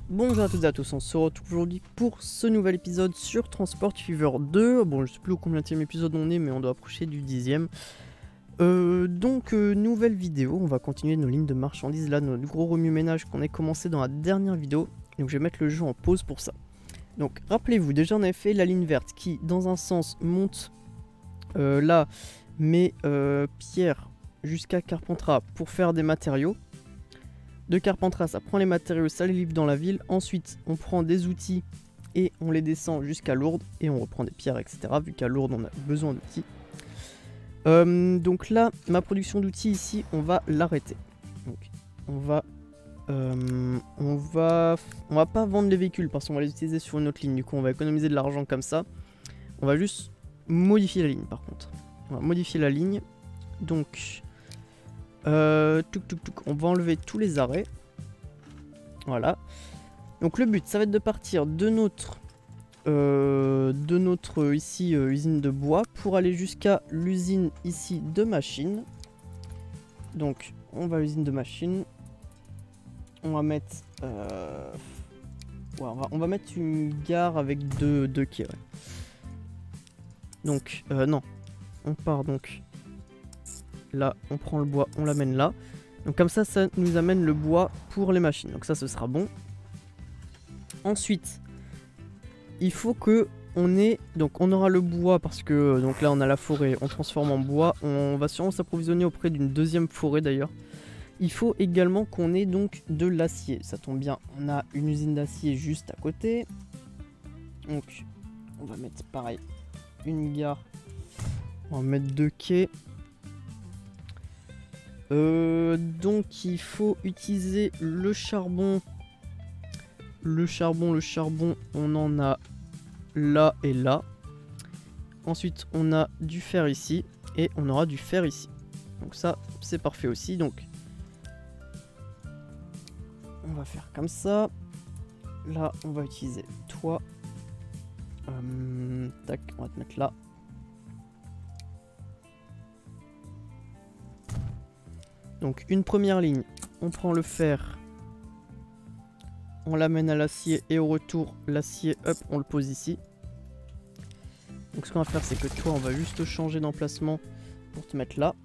Bonjour à toutes et à tous, on se retrouve aujourd'hui pour ce nouvel épisode sur Transport Fever 2. Bon, je sais plus au combienième épisode on est, mais on doit approcher du 10e. Nouvelle vidéo, on va continuer nos lignes de marchandises, là, notre gros remue-ménage qu'on a commencé dans la dernière vidéo. Donc je vais mettre le jeu en pause pour ça. Donc rappelez-vous, déjà on avait fait la ligne verte qui, dans un sens, monte là, met Pierre jusqu'à Carpentras pour faire des matériaux. De Carpentras, ça prend les matériaux, ça les livre dans la ville. Ensuite, on prend des outils et on les descend jusqu'à Lourdes. Et on reprend des pierres, etc. Vu qu'à Lourdes, on a besoin d'outils. Donc là, ma production d'outils ici, on va l'arrêter. Donc, on va pas vendre les véhicules parce qu'on va les utiliser sur une autre ligne. Du coup, on va économiser de l'argent comme ça. On va juste modifier la ligne, par contre. On va modifier la ligne. Donc... on va enlever tous les arrêts. Voilà. Donc le but, ça va être de partir de notre ici usine de bois pour aller jusqu'à l'usine ici de machines. Donc on va à l'usine de machines. On va mettre on va mettre une gare avec deux quais. Ouais. Donc non, on part donc. Là, on prend le bois, on l'amène là. Donc comme ça, ça nous amène le bois pour les machines. Donc ça, ce sera bon. Ensuite, il faut que on ait... Donc on aura le bois parce que... Donc là, on a la forêt, on transforme en bois. On va sûrement s'approvisionner auprès d'une deuxième forêt d'ailleurs. Il faut également qu'on ait donc de l'acier. Ça tombe bien, on a une usine d'acier juste à côté. Donc, on va mettre pareil, une gare. On va mettre 2 quais. Donc il faut utiliser le charbon. Le charbon, on en a là et là. Ensuite on a du fer ici et on aura du fer ici. Donc ça c'est parfait aussi. Donc on va faire comme ça. Là on va utiliser toi. Tac, on va te mettre là. Donc une première ligne, on prend le fer, on l'amène à l'acier et au retour l'acier, hop, on le pose ici. Donc ce qu'on va faire c'est que toi on va juste changer d'emplacement pour te mettre là.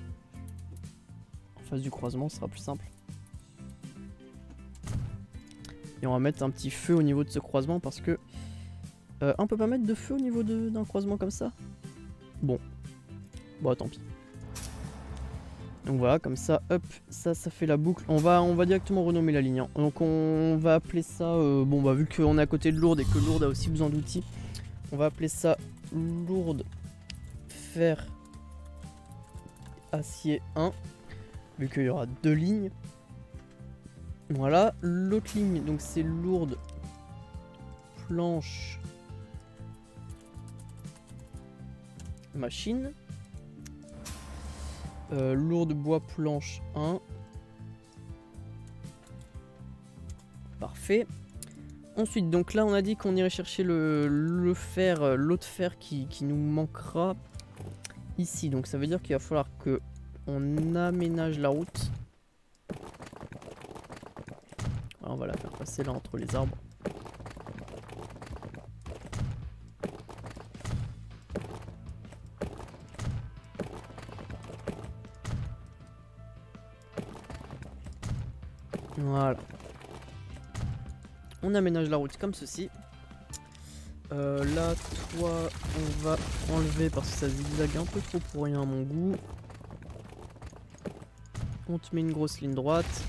En face du croisement, ce sera plus simple. Et on va mettre un petit feu au niveau de ce croisement parce que... on peut pas mettre de feu au niveau d'un croisement comme ça? Bon, tant pis. Donc voilà, comme ça, hop, ça fait la boucle. On va directement renommer la ligne. Hein. Donc on va appeler ça, vu qu'on est à côté de Lourdes et que Lourdes a aussi besoin d'outils, on va appeler ça Lourdes Fer Acier 1, vu qu'il y aura 2 lignes. Voilà, l'autre ligne, donc c'est Lourdes Planche Machine. Lourdes bois planche 1. Parfait. Ensuite, donc là on a dit qu'on irait chercher le fer, l'autre fer qui nous manquera ici. Donc ça veut dire qu'il va falloir que on aménage la route. Alors, on va la faire passer là entre les arbres. Voilà. On aménage la route comme ceci. Là, toi, on va enlever parce que ça zigzague un peu trop pour rien à mon goût. On te met une grosse ligne droite.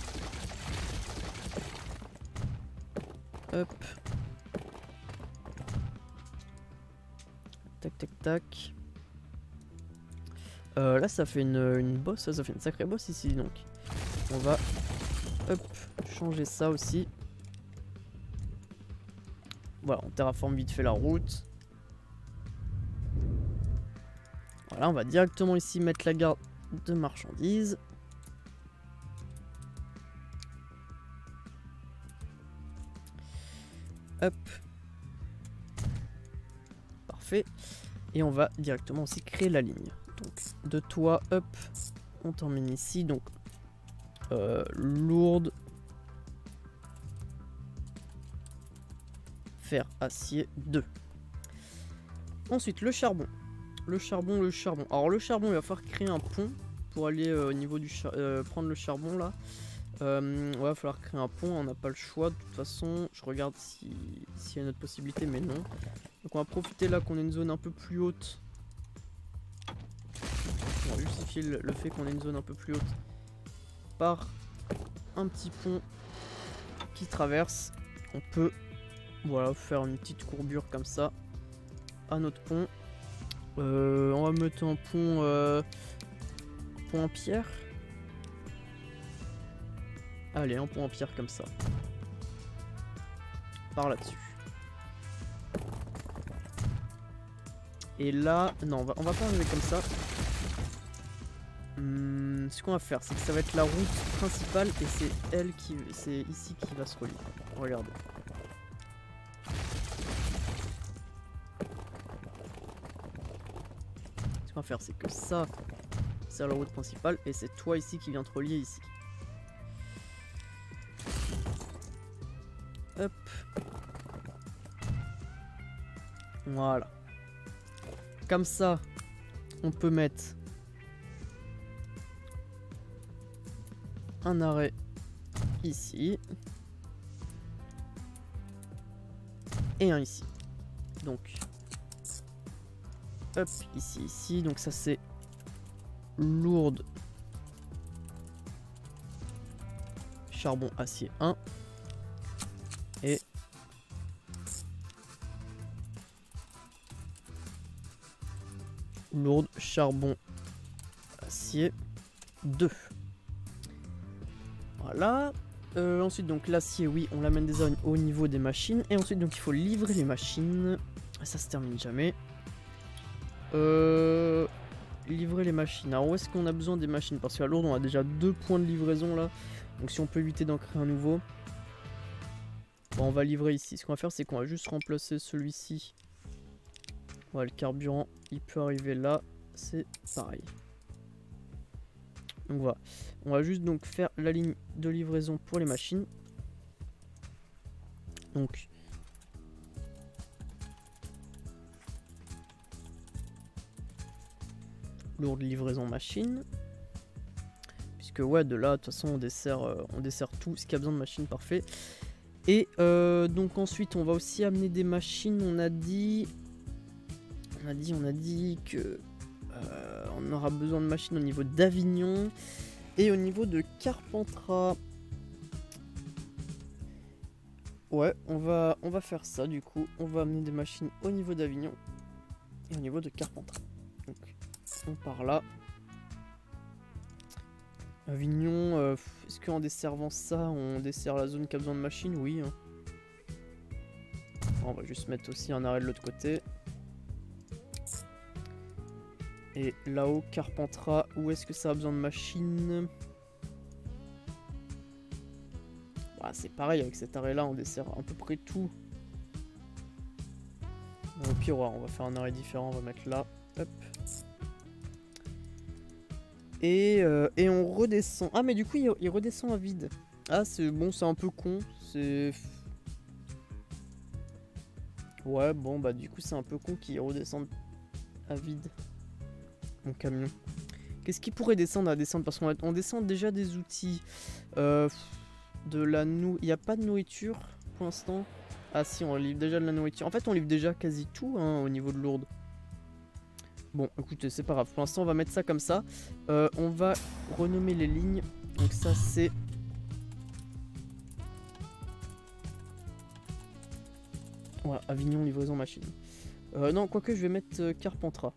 Hop. Tac, tac, tac. Là, ça fait une bosse, ça fait une sacrée bosse ici, donc. On va... Hop, changer ça aussi. Voilà, on terraforme vite fait la route. Voilà, on va directement ici mettre la gare de marchandises. Hop. Parfait. Et on va directement aussi créer la ligne. Donc, de toi, hop, on t'emmène ici. Donc, Lourdes fer, acier, 2. Ensuite, le charbon. Le charbon. Alors le charbon, il va falloir créer un pont pour aller au niveau du prendre le charbon là. Ouais, il va falloir créer un pont, on n'a pas le choix. De toute façon, je regarde s'il y a une autre possibilité, mais non. Donc on va profiter là qu'on ait une zone un peu plus haute. On va justifier le fait qu'on ait une zone un peu plus haute par un petit pont qui traverse. On peut, voilà, faire une petite courbure comme ça à notre pont. On va mettre un pont en pierre. Allez, un pont en pierre comme ça. Par là-dessus. Et là, non, on va pas arriver comme ça. Ce qu'on va faire, c'est que ça va être la route principale et c'est ici qui va se relier. Regardez. Ce qu'on va faire, c'est que ça, c'est la route principale et c'est toi ici qui vient te relier ici. Hop. Voilà. Comme ça, on peut mettre un arrêt ici. Et un ici. Donc, hop, ici. Donc ça c'est lourde. Charbon, acier 1. Et lourde, charbon, acier 2. Voilà. Ensuite donc l'acier, oui, on l'amène déjà au niveau des machines. Et ensuite donc il faut livrer les machines. Ça se termine jamais. Livrer les machines. Alors où est-ce qu'on a besoin des machines? Parce qu'à lourde on a déjà 2 points de livraison là. Donc si on peut éviter d'en créer un nouveau. Bon, on va livrer ici. Ce qu'on va faire, c'est qu'on va juste remplacer celui-ci. Voilà, le carburant, il peut arriver là. C'est pareil. Donc voilà. On va juste donc faire la ligne de livraison pour les machines. Donc. Lourde livraison machine. Puisque ouais, de là, de toute façon, on dessert tout ce qui a besoin de machines, parfait. Et donc ensuite on va aussi amener des machines. On a dit que on aura besoin de machines au niveau d'Avignon et au niveau de Carpentras. Ouais, on va faire ça du coup. On va amener des machines au niveau d'Avignon et au niveau de Carpentras. Donc on part là. Avignon, est-ce qu'en desservant ça, on dessert la zone qui a besoin de machines? Oui. Hein. On va juste mettre aussi un arrêt de l'autre côté. Et là-haut, Carpentras, où est-ce que ça a besoin de machines? Bah, c'est pareil, avec cet arrêt-là, on dessert à peu près tout. Au pire, ouais, on va faire un arrêt différent, on va mettre là. Hop. Et on redescend. Ah mais du coup il redescend à vide. Ah c'est bon, c'est un peu con. C'est... Ouais bon bah du coup c'est un peu con qu'il redescende à vide. Mon camion. Qu'est-ce qui pourrait descendre à descendre? Parce qu'on descend déjà des outils. Il n'y a pas de nourriture pour l'instant. Ah si, on livre déjà de la nourriture. En fait on livre déjà quasi tout hein, au niveau de lourde. Bon, écoutez, c'est pas grave. Pour l'instant, on va mettre ça comme ça. On va renommer les lignes. Donc ça, c'est... Voilà, Avignon, livraison, machine. Non, quoique, je vais mettre Carpentras.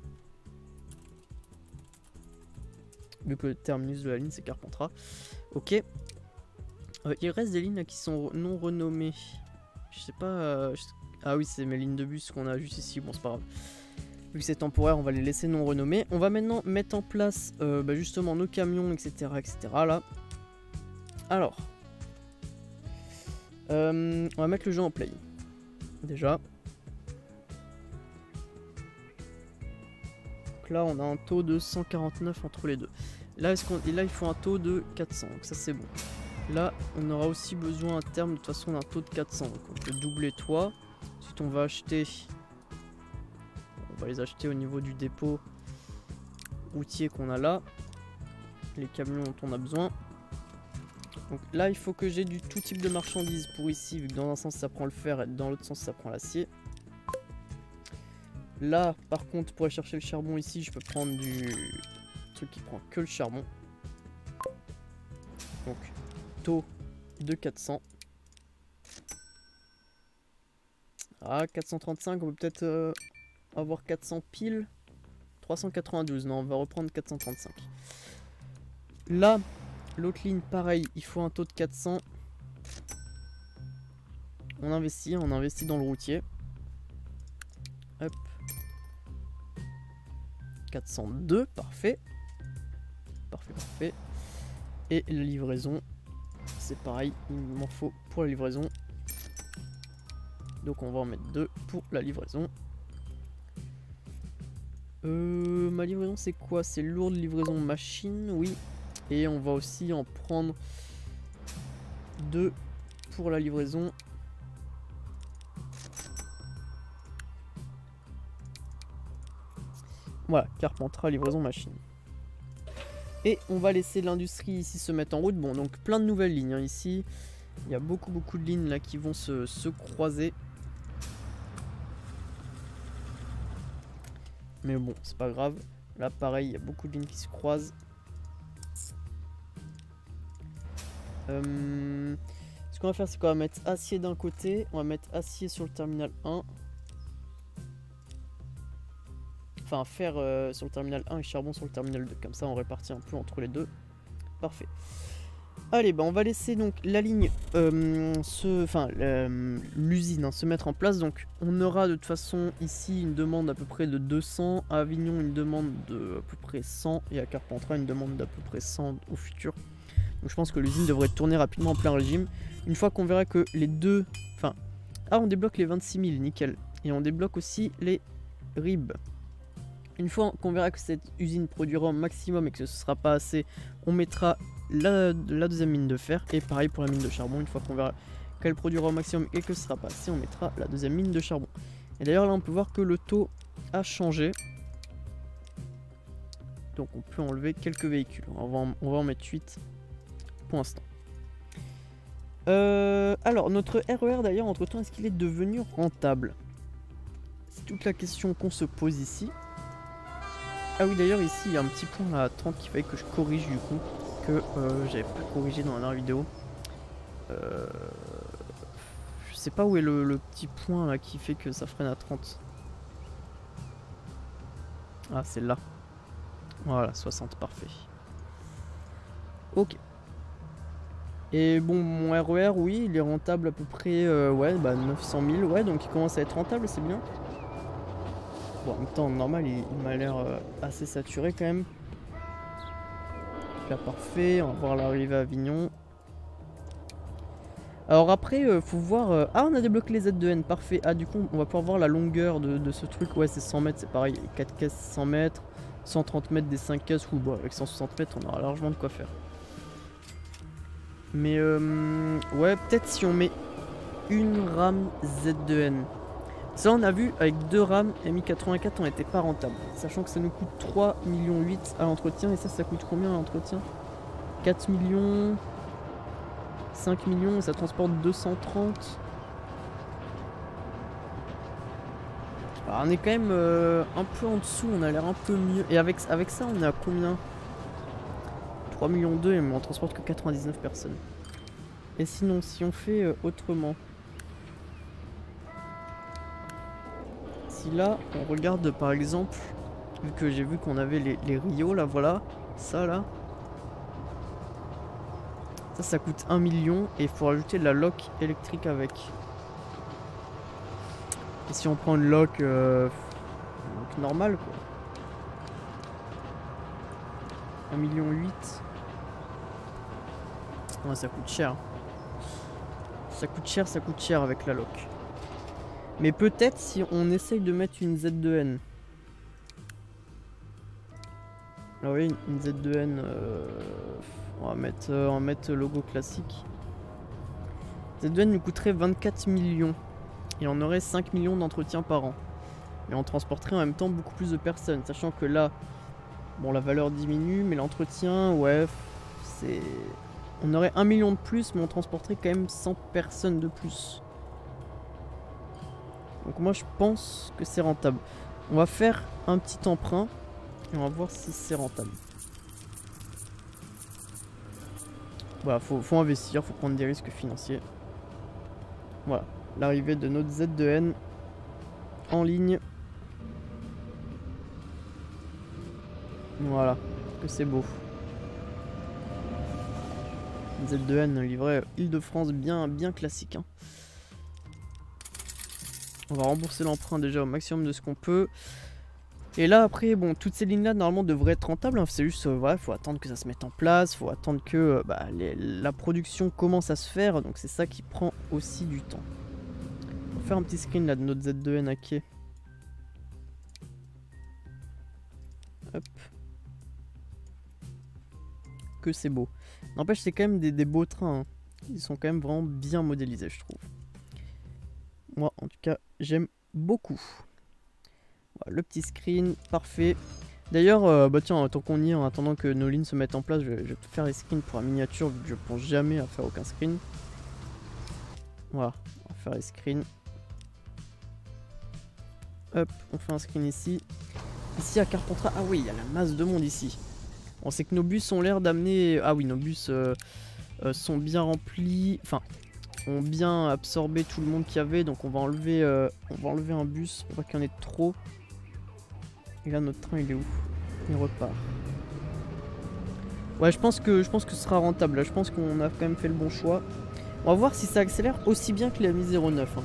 Vu que le terminus de la ligne, c'est Carpentras. Ok. Il reste des lignes là, qui sont non renommées. Je sais pas... Ah oui, c'est mes lignes de bus qu'on a juste ici. Bon, c'est pas grave. Vu que c'est temporaire, on va les laisser non renommés. On va maintenant mettre en place justement nos camions, etc. là. Alors. On va mettre le jeu en play. Déjà. Donc là, on a un taux de 149 entre les deux. Là, il faut un taux de 400. Donc ça, c'est bon. Là, on aura aussi besoin à terme, de toute façon, d'un taux de 400. Donc on peut doubler toi. ensuite on va acheter... On va les acheter au niveau du dépôt routier qu'on a là. Les camions dont on a besoin. Donc là il faut que j'ai du tout type de marchandises pour ici, vu que dans un sens ça prend le fer et dans l'autre sens ça prend l'acier. Là par contre pour aller chercher le charbon ici je peux prendre du truc qui prend que le charbon. Donc taux de 400. Ah 435 on peut peut-être avoir 400 piles. 392 non on va reprendre 435. Là l'autre ligne pareil il faut un taux de 400. On investit dans le routier. Hop. 402, parfait. Parfait. Et la livraison, c'est pareil, il m'en faut pour la livraison. Donc on va en mettre 2 pour la livraison. Ma livraison c'est quoi? C'est lourde livraison machine, oui. Et on va aussi en prendre 2 pour la livraison. Voilà, Carpentras, livraison machine. Et on va laisser l'industrie ici se mettre en route. Bon, donc plein de nouvelles lignes hein, ici. Il y a beaucoup de lignes là qui vont se croiser. Mais bon, c'est pas grave. Là, pareil, il y a beaucoup de lignes qui se croisent. Ce qu'on va faire, c'est qu'on va mettre acier d'un côté. On va mettre acier sur le terminal 1. Enfin, fer sur le terminal 1 et charbon sur le terminal 2. Comme ça, on répartit un peu entre les deux. Parfait. Allez, bah on va laisser donc la ligne, l'usine se mettre en place. Donc, on aura de toute façon ici une demande à peu près de 200. À Avignon, une demande de à peu près 100. Et à Carpentras, une demande d'à peu près 100 au futur. Donc, je pense que l'usine devrait tourner rapidement en plein régime. Une fois qu'on verra que les deux... Enfin... Ah, on débloque les 26 000, nickel. Et on débloque aussi les RIB. Une fois qu'on verra que cette usine produira au maximum et que ce ne sera pas assez, on mettra la deuxième mine de fer. Et pareil pour la mine de charbon, une fois qu'on verra qu'elle produira au maximum et que ce ne sera pas assez, on mettra la deuxième mine de charbon. Et d'ailleurs là on peut voir que le taux a changé. Donc on peut enlever quelques véhicules. On va en mettre 8 pour l'instant. Alors notre RER d'ailleurs entre temps, est-ce qu'il est devenu rentable? C'est toute la question qu'on se pose ici. Ah oui d'ailleurs ici il y a un petit point à 30 qu'il fallait que je corrige du coup, que j'avais pas corrigé dans la dernière vidéo. Je sais pas où est le petit point là qui fait que ça freine à 30. Ah c'est là. Voilà 60 parfait. Ok. Et bon mon RER oui il est rentable à peu près ouais bah 900 000 ouais donc il commence à être rentable c'est bien. Bon, en même temps, normal, il m'a l'air assez saturé quand même. Là, parfait. On va voir l'arrivée à Avignon. Alors après, faut voir... Ah, on a débloqué les Z2N, parfait. Ah, du coup, on va pouvoir voir la longueur de ce truc. Ouais, c'est 100 mètres, c'est pareil. 4 caisses, 100 mètres. 130 mètres des 5 caisses. Ou bon, avec 160 mètres, on aura largement de quoi faire. Mais, ouais, peut-être si on met une rame Z2N. Ça on a vu avec 2 rames Mi-84 on n'était pas rentable. Sachant que ça nous coûte 3,8 millions à l'entretien. Et ça coûte combien à l'entretien? 4 millions 5 millions et ça transporte 230. Alors on est quand même un peu en dessous, on a l'air un peu mieux. Et avec ça on est à combien? 3 millions 2 et on transporte que 99 personnes. Et sinon si on fait autrement. Là on regarde par exemple, vu que j'ai vu qu'on avait les Rio là, voilà, ça là, ça coûte 1 million et il faut rajouter la lock électrique avec. Et si on prend une lock normale quoi, 1,8 million. Ouais, ça coûte cher. Ça coûte cher avec la lock. Mais peut-être si on essaye de mettre une Z2N. Ah oui, une Z2N. On va mettre logo classique. Z2N nous coûterait 24 millions. et on aurait 5 millions d'entretiens par an. Et on transporterait en même temps beaucoup plus de personnes, sachant que là, bon, la valeur diminue, mais l'entretien, ouais, c'est... On aurait 1 million de plus, mais on transporterait quand même 100 personnes de plus. Donc moi, je pense que c'est rentable. On va faire un petit emprunt, et on va voir si c'est rentable. Voilà, faut investir, faut prendre des risques financiers. Voilà, l'arrivée de notre Z2N en ligne. Voilà, que c'est beau. Z2N livret Île-de-France bien classique. Hein. On va rembourser l'emprunt déjà au maximum de ce qu'on peut. Et là après, bon, toutes ces lignes là normalement devraient être rentables. Hein. C'est juste, voilà, faut attendre que ça se mette en place. Faut attendre que la production commence à se faire. Donc c'est ça qui prend aussi du temps. On va faire un petit screen là de notre Z2N à quai. Hop. Que c'est beau. N'empêche, c'est quand même des beaux trains. Hein. Ils sont quand même vraiment bien modélisés, je trouve. Moi, en tout cas, j'aime beaucoup. Voilà, le petit screen, parfait. D'ailleurs, bah tiens, tant qu'on y est, en attendant que nos lignes se mettent en place, je vais faire les screens pour la miniature, vu que je pense jamais à faire aucun screen. Voilà, on va faire les screens. Hop, on fait un screen ici. Ici à Carpentras, ah oui, il y a la masse de monde ici. On sait que nos bus ont l'air d'amener... Ah oui, nos bus sont bien remplis, enfin, ont bien absorbé tout le monde qu'il y avait, donc on va enlever un bus pour pas qu'il y en ait trop. Et là, notre train, il est où? Il repart. Ouais, je pense que ce sera rentable. Là, je pense qu'on a quand même fait le bon choix. On va voir si ça accélère aussi bien que la Mi 09. Hein.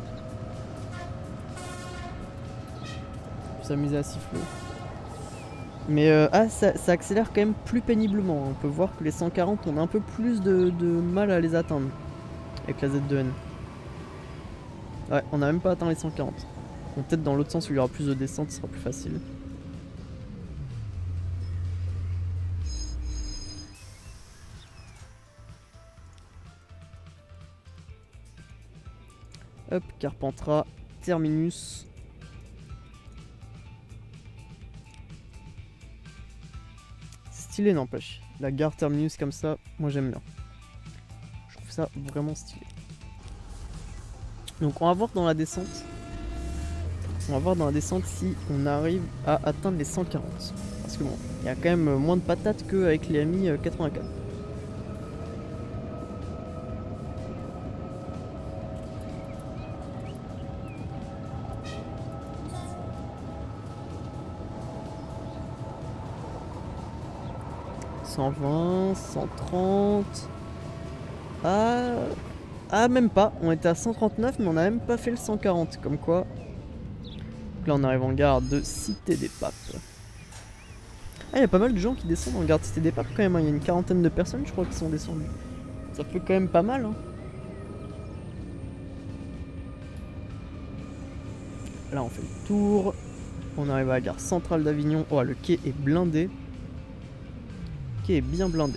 Je vais s'amuser à siffler. Mais ça accélère quand même plus péniblement. On peut voir que les 140, on a un peu plus de mal à les atteindre avec la Z2N. Ouais, on n'a même pas atteint les 140. Bon, peut-être dans l'autre sens où il y aura plus de descente, ce sera plus facile. Hop, Carpentras, terminus. Stylé, n'empêche. La gare terminus comme ça, moi j'aime bien. Je trouve ça vraiment stylé. Donc on va voir dans la descente. On va voir dans la descente si on arrive à atteindre les 140. Parce que bon, il y a quand même moins de patates qu'avec les Mi 84. « 120, 130... » Ah, même pas. On était à 139, mais on n'a même pas fait le 140. Comme quoi. Donc là, on arrive en gare de Cité des Papes. Ah, il y a pas mal de gens qui descendent en gare de Cité des Papes quand même. Hein. Il y a une quarantaine de personnes, je crois, qui sont descendues. Ça fait quand même pas mal. Hein. Là, on fait le tour. On arrive à la gare centrale d'Avignon. Oh, le quai est blindé. Le quai est bien blindé.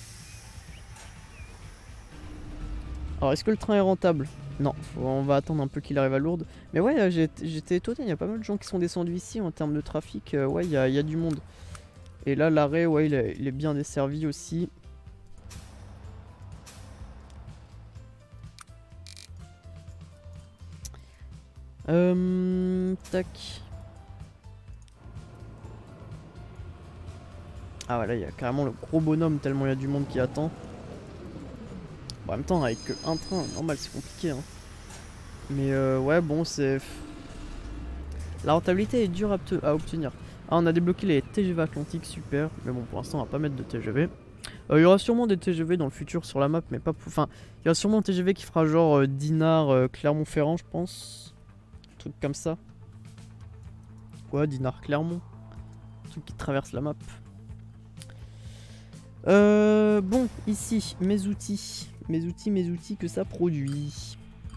Alors, est-ce que le train est rentable? Non, on va attendre un peu qu'il arrive à Lourdes. Mais ouais, j'étais étonné, il y a pas mal de gens qui sont descendus ici en termes de trafic. Ouais, il y a du monde. Et là, l'arrêt, ouais, il est bien desservi aussi. Tac. Ah ouais, là, il y a carrément le gros bonhomme tellement il y a du monde qui attend. Bon, en même temps, avec un train, normal, c'est compliqué. Hein. Mais ouais, bon, c'est... La rentabilité est dure à obtenir. Ah, on a débloqué les TGV Atlantique, super. Mais bon, pour l'instant, on va pas mettre de TGV. Il y aura sûrement des TGV dans le futur sur la map, mais pas... Enfin, il y aura sûrement un TGV qui fera genre Dinard, Clermont-Ferrand, je pense. Un truc comme ça. Ouais, Dinard-Clermont. Un truc qui traverse la map. Bon, ici, mes outils que ça produit.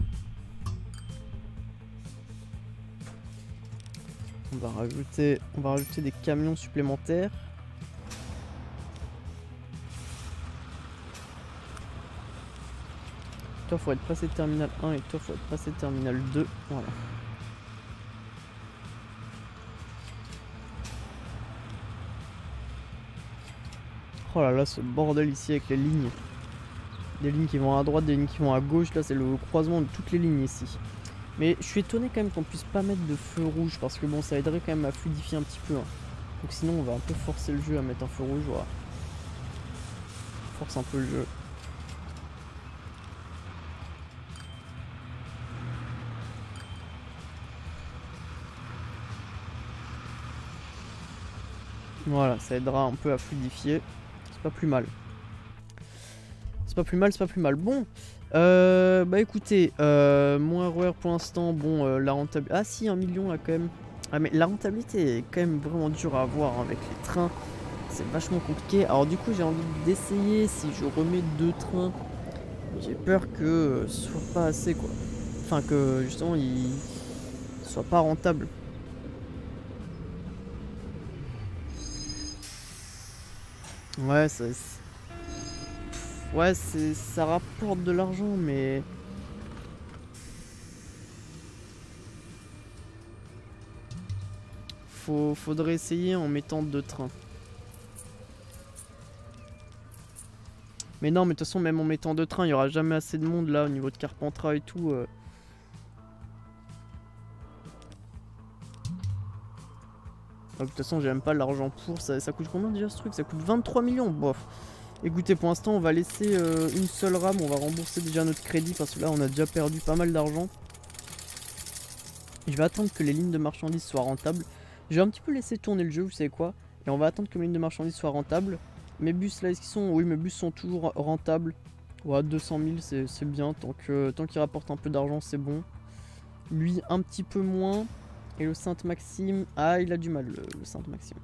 On va rajouter des camions supplémentaires. Toi, faut être passé terminal 1 et toi, faut être passé terminal 2. Voilà. Oh là là, ce bordel ici avec les lignes. Des lignes qui vont à droite, des lignes qui vont à gauche. Là, c'est le croisement de toutes les lignes ici. Mais je suis étonné quand même qu'on puisse pas mettre de feu rouge. Parce que bon, ça aiderait quand même à fluidifier un petit peu. Hein. Donc sinon, on va un peu forcer le jeu à mettre un feu rouge. Voilà. Force un peu le jeu. Voilà, ça aidera un peu à fluidifier. C'est pas plus mal. C'est pas plus mal, c'est pas plus mal. Bon, bah écoutez, mon RER pour l'instant, bon, la rentabilité... Ah si, 1 million là quand même. Ah mais la rentabilité est quand même vraiment dure à avoir hein, avec les trains. C'est vachement compliqué. Alors du coup, j'ai envie d'essayer si je remets 2 trains. J'ai peur que ce soit pas assez quoi. Enfin que justement, il soit pas rentable. Ouais, ouais, ça rapporte de l'argent, mais... Faudrait essayer en mettant 2 trains. Mais non, mais de toute façon, même en mettant 2 trains, il n'y aura jamais assez de monde là, au niveau de Carpentras et tout. De toute façon, j'ai même pas l'argent pour. Ça coûte combien déjà ce truc? Ça coûte 23 millions, bof. Écoutez, pour l'instant, on va laisser une seule rame. On va rembourser déjà notre crédit parce que là, on a déjà perdu pas mal d'argent. Je vais attendre que les lignes de marchandises soient rentables. Je vais un petit peu laisser tourner le jeu, vous savez quoi. Et on va attendre que mes lignes de marchandises soient rentables. Mes bus, là, est-ce qu'ils sont... Oui, mes bus sont toujours rentables. Ouais, 200 000, c'est bien. Tant qu'il rapporte un peu d'argent, c'est bon. Lui, un petit peu moins. Et le Sainte-Maxime... Ah, il a du mal, le Sainte-Maxime.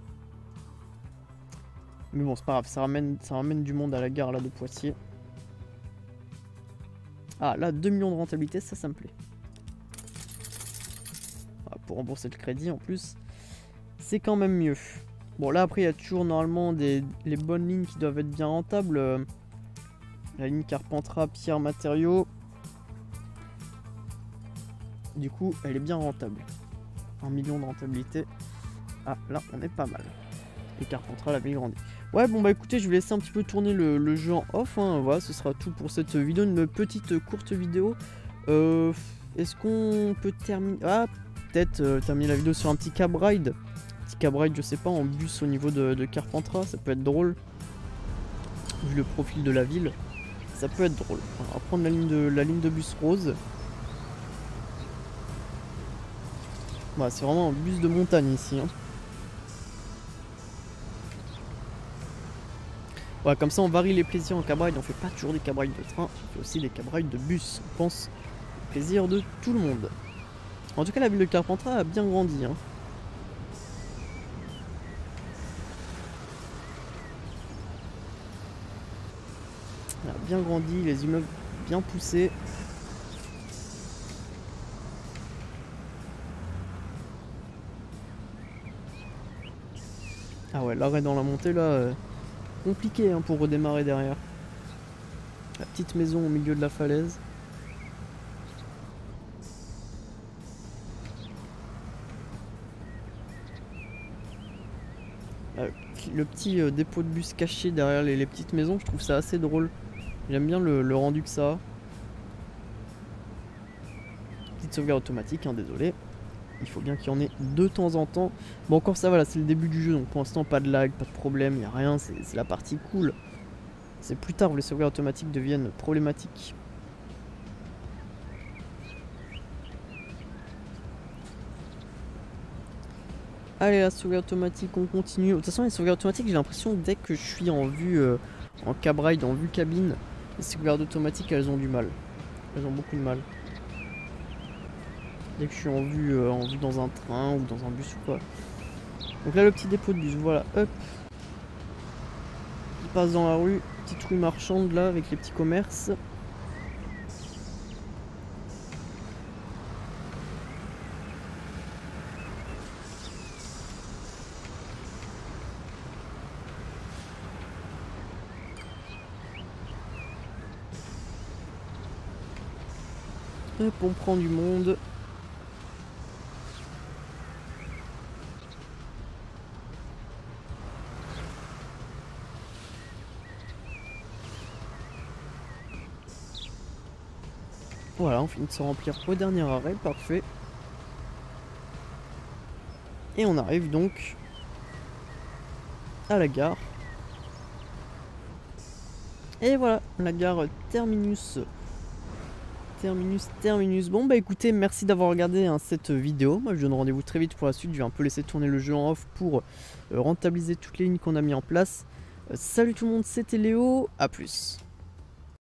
Mais bon, c'est pas grave, ça ramène du monde à la gare là de Poitiers. Ah, là, 2 millions de rentabilité, ça me plaît. Ah, pour rembourser le crédit en plus, c'est quand même mieux. Bon, là, après, il y a toujours normalement les bonnes lignes qui doivent être bien rentables. La ligne Carpentras, Pierre, Matériaux. Du coup, elle est bien rentable. 1 million de rentabilité. Ah, là, on est pas mal. Et Carpentras, la ville grandie. Ouais, bon bah écoutez, je vais laisser un petit peu tourner le jeu en off. Hein. Voilà, ce sera tout pour cette vidéo. Une petite courte vidéo. Est-ce qu'on peut terminer... Ah, peut-être terminer la vidéo sur un petit cab ride. Petit cab ride, je sais pas, en bus au niveau de Carpentras. Ça peut être drôle. Vu le profil de la ville. Ça peut être drôle. Alors, on va prendre la ligne de bus rose. Voilà, c'est vraiment un bus de montagne ici. Hein. Voilà, comme ça on varie les plaisirs en cab ride, on fait pas toujours des cab rides de train, on fait aussi des cab rides de bus, on pense au plaisir de tout le monde. En tout cas, la ville de Carpentras a bien grandi. Hein. Elle a bien grandi, les immeubles bien poussés. Ah ouais, l'arrêt dans la montée là... compliqué hein, pour redémarrer derrière. La petite maison au milieu de la falaise. Le petit dépôt de bus caché derrière les petites maisons, je trouve ça assez drôle. J'aime bien le rendu que ça a. Petite sauvegarde automatique, hein, désolé. Il faut bien qu'il y en ait de temps en temps. Bon, encore ça, voilà, c'est le début du jeu, donc pour l'instant, pas de lag, pas de problème, il n'y a rien, c'est la partie cool. C'est plus tard où les sauvegardes automatiques deviennent problématiques. Allez, la sauvegarde automatique, on continue. De toute façon, les sauvegardes automatiques, j'ai l'impression que dès que je suis en vue, en cab ride, en vue cabine, les sauvegardes automatiques, elles ont du mal. Elles ont beaucoup de mal. Dès que je suis en vue dans un train ou dans un bus ou quoi. Donc là, le petit dépôt de bus, voilà, hop. Il passe dans la rue, petite rue marchande là, avec les petits commerces. Hop, on prend du monde. Voilà, on finit de se remplir au dernier arrêt, parfait. Et on arrive donc à la gare. Et voilà, la gare terminus. Terminus. Bon bah écoutez, merci d'avoir regardé cette vidéo. Moi je vous donne rendez-vous très vite pour la suite. Je vais un peu laisser tourner le jeu en off pour rentabiliser toutes les lignes qu'on a mis en place. Salut tout le monde, c'était Léo, à plus.